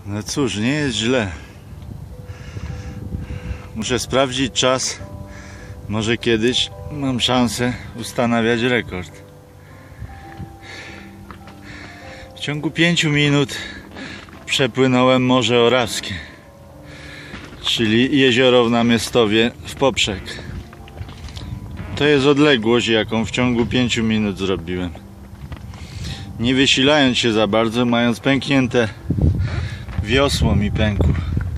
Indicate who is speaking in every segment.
Speaker 1: No cóż, nie jest źle. Muszę sprawdzić czas. Może kiedyś mam szansę ustanawiać rekord. W ciągu 5 minut przepłynąłem Morze Orawskie, czyli jezioro w Namiestowie w poprzek. To jest odległość, jaką w ciągu 5 minut zrobiłem. Nie wysilając się za bardzo, mając pęknięte wiosło mi pękło.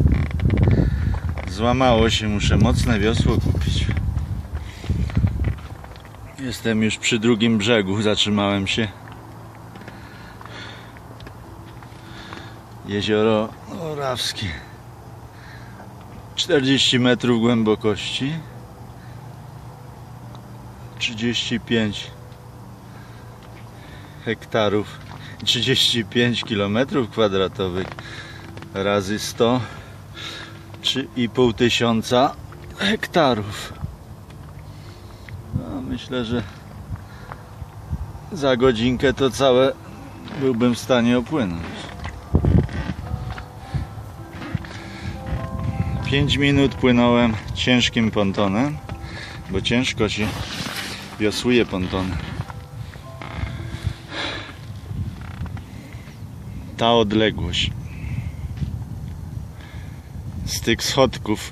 Speaker 1: Złamało się, muszę mocne wiosło kupić. Jestem już przy drugim brzegu, zatrzymałem się. Jezioro Orawskie. 40 metrów głębokości. 35 hektarów. 35 kilometrów kwadratowych razy 100. 3,5 tysiąca hektarów. No, myślę, że za godzinkę to całe byłbym w stanie opłynąć. 5 minut płynąłem ciężkim pontonem, bo ciężko się wiosłuje pontonem. Ta odległość z tych schodków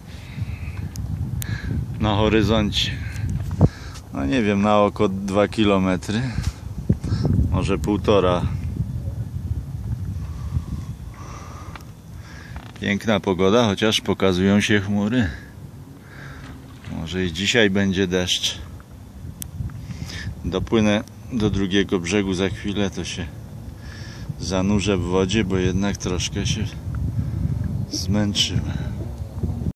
Speaker 1: na horyzoncie, no nie wiem, na oko 2 km, może 1,5. Piękna pogoda, chociaż pokazują się chmury. Może i dzisiaj będzie deszcz. Dopłynę do drugiego brzegu za chwilę, to się zanurzę w wodzie, bo jednak troszkę się zmęczyłem.